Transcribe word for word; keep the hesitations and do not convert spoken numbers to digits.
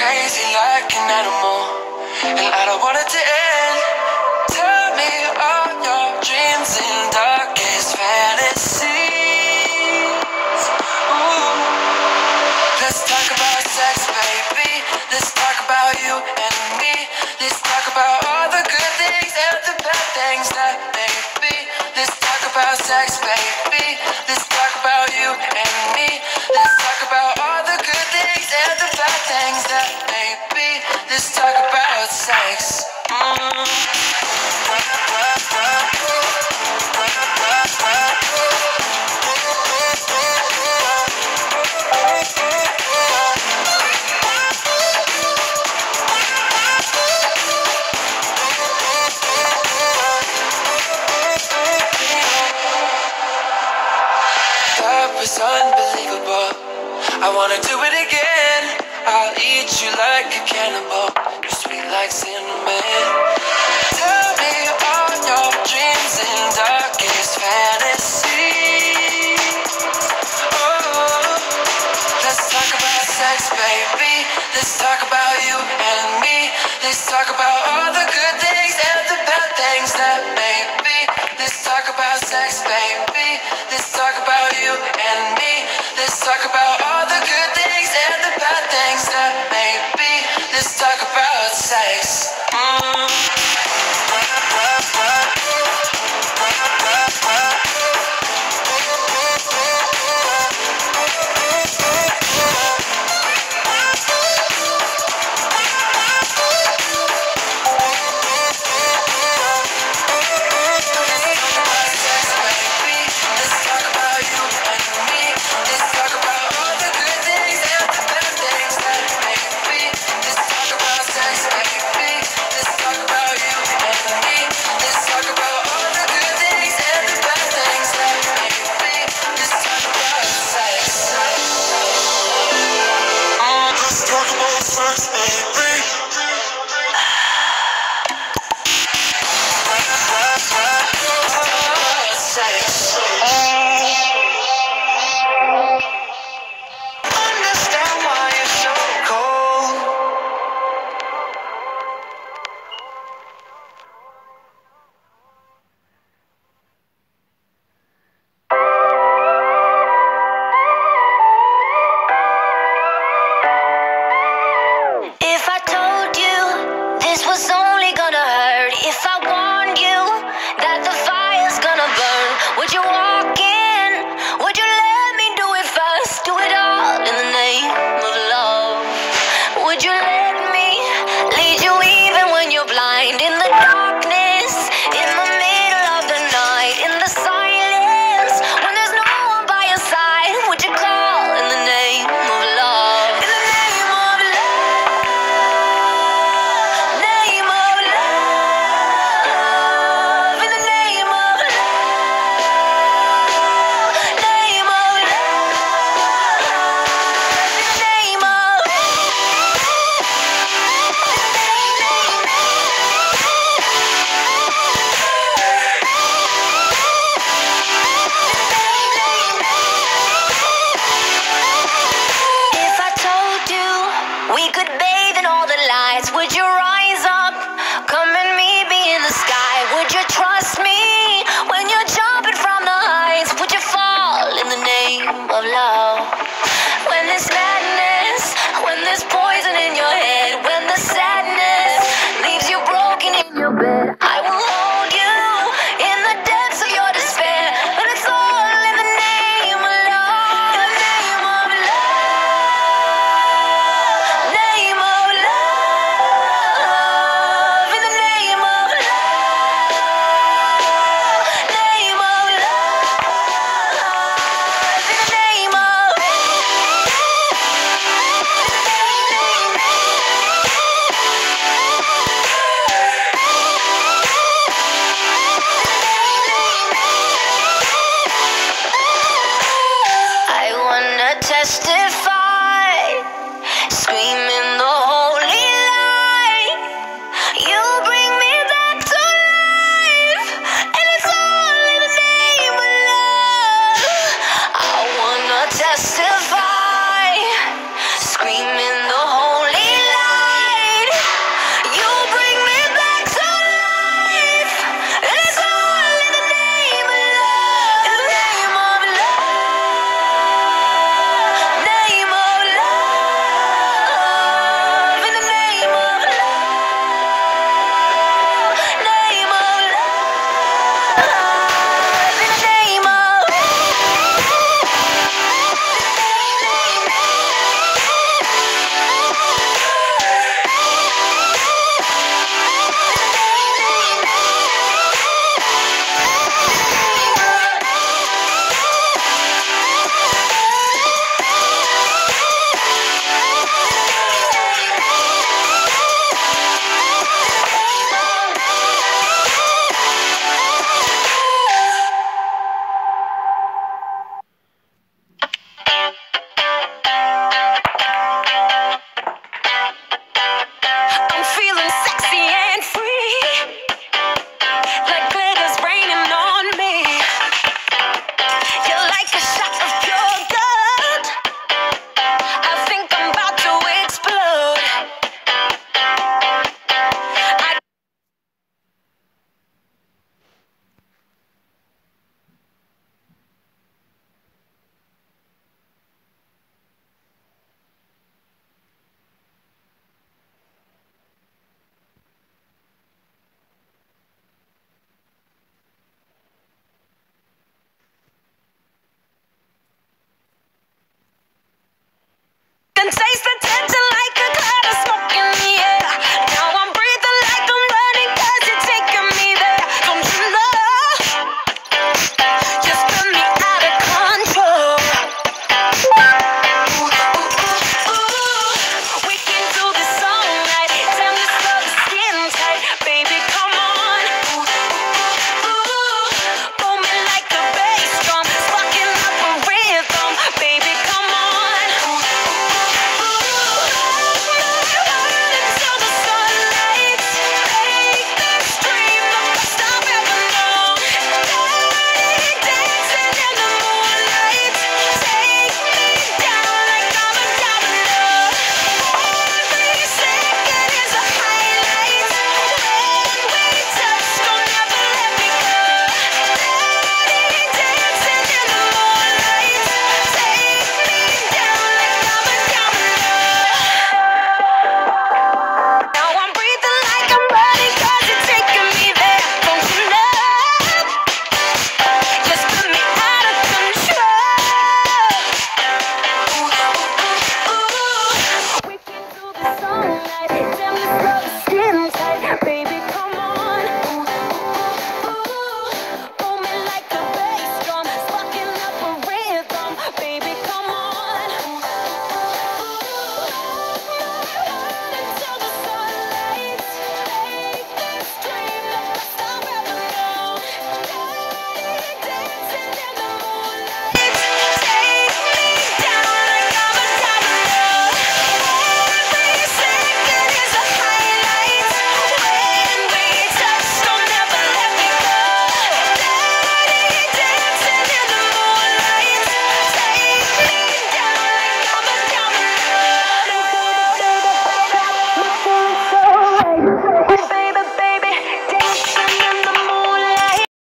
crazy like an animal, and I don't want it to end. Tell me all your dreams and darkest fantasies. Ooh. Let's talk about sex, baby. Let's talk about you and me. Let's talk about all the good things and the bad things that may be. Let's talk about sex, baby. Let's talk about you and me. Let's talk about all the good things and the bad things that may be. Let's talk about sex. Mm. That was unbelievable. I wanna do it again. I'll eat you like a cannibal. You're sweet like cinnamon. Tell me all your dreams and darkest fantasies. Oh, let's talk about sex, baby. Let's talk about you and me. Let's talk about all the good things and the bad things that may be. Let's talk about sex, baby. Let's talk about you and me. Let's talk about all the good things and the bad things that may be. Let's talk about sex. Mm. Name of love. Let's